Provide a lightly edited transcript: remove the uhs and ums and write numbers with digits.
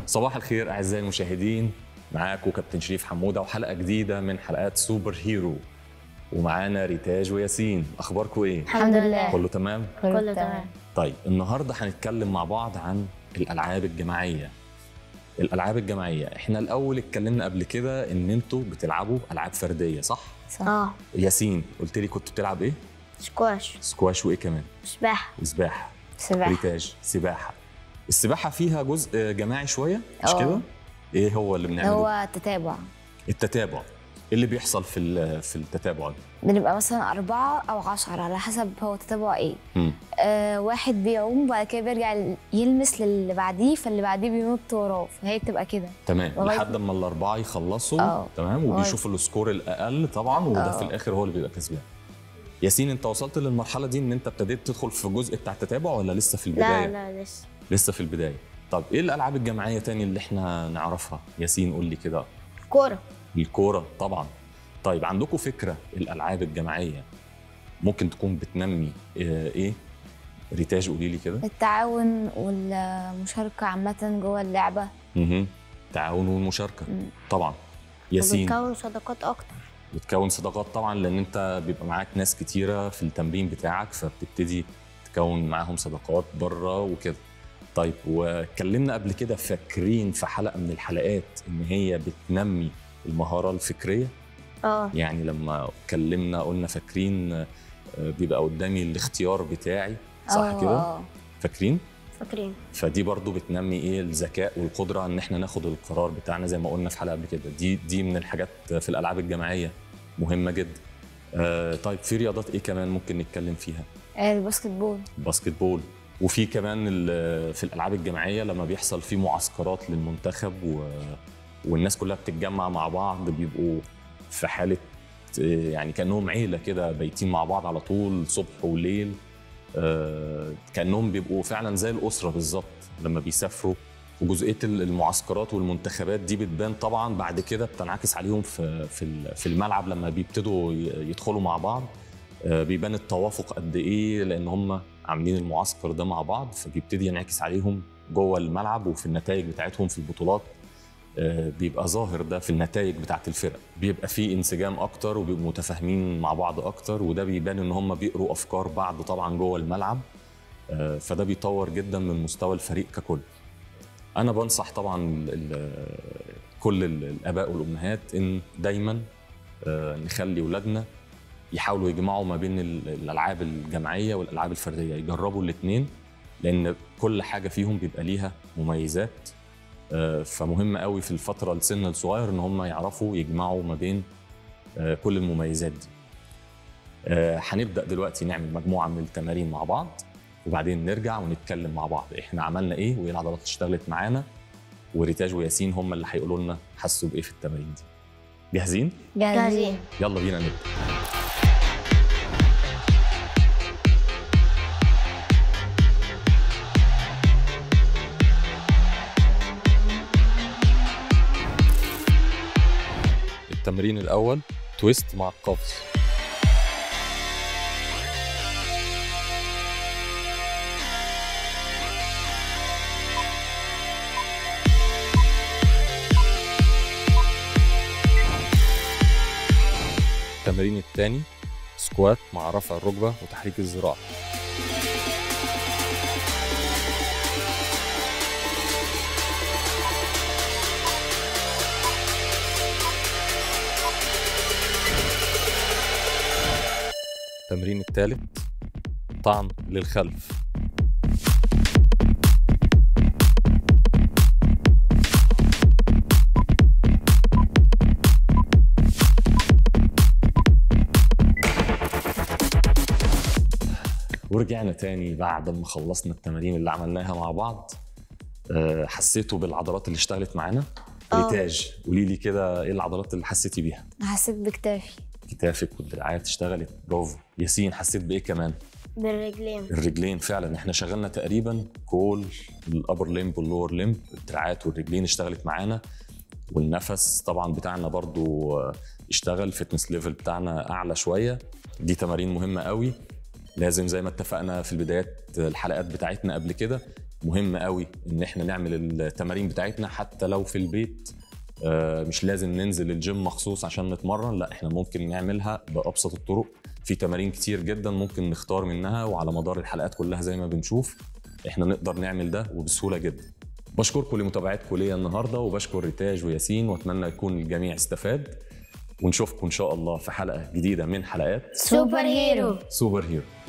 صباح الخير أعزائي المشاهدين، معاكم كابتن شريف حمودة وحلقة جديدة من حلقات سوبر هيرو، ومعانا ريتاج وياسين. أخباركم إيه؟ الحمد لله. كله تمام؟ كله تمام. طيب النهاردة هنتكلم مع بعض عن الألعاب الجماعية. الألعاب الجماعية، إحنا الأول اتكلمنا قبل كده إن أنتوا بتلعبوا ألعاب فردية، صح؟ صح. ياسين قلت لي كنت بتلعب إيه؟ سكواش. سكواش وإيه كمان؟ سباحة. سباحة. سباحة. ريتاج سباحة. السباحة فيها جزء جماعي شوية، مش كده؟ إيه هو اللي بنعمله؟ هو التتابع. التتابع. إيه اللي بيحصل في التتابع ده؟ بنبقى مثلا 4 أو 10 على حسب هو التتابع إيه. واحد بيعوم وبعد كده بيرجع يلمس للي بعديه، فاللي بعديه بينط وراه، فهي بتبقى كده. تمام، لحد ما الأربعة يخلصوا. تمام، وبيشوفوا السكور الأقل طبعا، وده في الآخر هو اللي بيبقى كسبان. ياسين، أنت وصلت للمرحلة دي إن أنت ابتديت تدخل في جزء بتاع التتابع ولا لسه في البداية؟ لا لسه في البداية. طب إيه الألعاب الجماعية تاني اللي إحنا نعرفها؟ ياسين قول لي كده. كورة. الكورة طبعا. طيب عندكم فكرة الألعاب الجماعية ممكن تكون بتنمي إيه؟ ريتاج قولي لي كده. التعاون والمشاركة عامة جوه اللعبة. التعاون والمشاركة طبعا. ياسين. بتكون صداقات أكتر. بتكون صداقات طبعا، لأن أنت بيبقى معاك ناس كتيرة في التمرين بتاعك، فبتبتدي تكون معاهم صداقات بره وكده. طيب واتكلمنا قبل كده، فاكرين في حلقة من الحلقات إن هي بتنمي المهارة الفكرية؟ يعني لما اتكلمنا قلنا فاكرين بيبقى قدامي الاختيار بتاعي، صح كده؟ فاكرين؟ فدي برضو بتنمي ايه؟ الذكاء والقدرة ان احنا ناخد القرار بتاعنا زي ما قلنا في حلقة قبل كده. دي من الحاجات في الألعاب الجماعية مهمة جدا. طيب في رياضات ايه كمان ممكن نتكلم فيها؟ الباسكت بول. وفي كمان في الألعاب الجماعية لما بيحصل في معسكرات للمنتخب والناس كلها بتتجمع مع بعض، بيبقوا في حالة يعني كأنهم عيلة كده، بايتين مع بعض على طول صبح وليل. كأنهم بيبقوا فعلا زي الأسرة بالظبط لما بيسافروا. وجزئية المعسكرات والمنتخبات دي بتبان طبعا بعد كده، بتنعكس عليهم في الملعب لما بيبتدوا يدخلوا مع بعض. بيبان التوافق قد إيه، لأن هم عاملين المعسكر ده مع بعض، فبيبتدي ينعكس عليهم جوه الملعب وفي النتائج بتاعتهم في البطولات. بيبقى ظاهر ده في النتائج بتاعت الفرق، بيبقى فيه انسجام اكتر وبيبقوا متفاهمين مع بعض اكتر، وده بيبان ان هم بيقروا افكار بعض طبعا جوه الملعب. فده بيطور جدا من مستوى الفريق ككل. انا بنصح طبعا كل الاباء والامهات ان دايما نخلي اولادنا يحاولوا يجمعوا ما بين الالعاب الجماعيه والالعاب الفرديه، يجربوا الاثنين، لان كل حاجه فيهم بيبقى ليها مميزات. فمهم قوي في الفترة السن الصغير ان هم يعرفوا يجمعوا ما بين كل المميزات دي. هنبدأ دلوقتي نعمل مجموعة من التمارين مع بعض، وبعدين نرجع ونتكلم مع بعض احنا عملنا ايه وايه العضلات اللي اشتغلت معانا، وريتاج وياسين هم اللي هيقولوا لنا حسوا بايه في التمارين دي. جاهزين؟ جاهزين. يلا بينا نبدأ. التمرين الأول تويست مع القفز. التمرين الثاني سكوات مع رفع الركبة وتحريك الذراع. التمرين الثالث طعن للخلف. ورجعنا تاني بعد ما خلصنا التمارين اللي عملناها مع بعض. حسيتوا بالعضلات اللي اشتغلت معانا؟ ريتاج قولي لي كده ايه العضلات اللي حسيتي بيها؟ حسيت بكتافي. كتافك والدراعات اشتغلت، برافو. ياسين حسيت بايه كمان؟ الرجلين فعلا احنا شغلنا تقريبا كل الابر ليمب واللور ليمب، الدراعات والرجلين اشتغلت معانا. والنفس طبعا بتاعنا برضو اشتغل، فتنس ليفل بتاعنا اعلى شويه. دي تمارين مهمه قوي، لازم زي ما اتفقنا في البدايات الحلقات بتاعتنا قبل كده مهم قوي ان احنا نعمل التمارين بتاعتنا حتى لو في البيت. مش لازم ننزل الجيم مخصوص عشان نتمرن، لا احنا ممكن نعملها بأبسط الطرق. في تمارين كتير جدا ممكن نختار منها، وعلى مدار الحلقات كلها زي ما بنشوف احنا نقدر نعمل ده وبسهولة جدا. بشكركم لمتابعتكم ليا النهارده، وبشكر ريتاج وياسين، واتمنى يكون الجميع استفاد، ونشوفكم ان شاء الله في حلقة جديدة من حلقات سوبر هيرو. سوبر هيرو.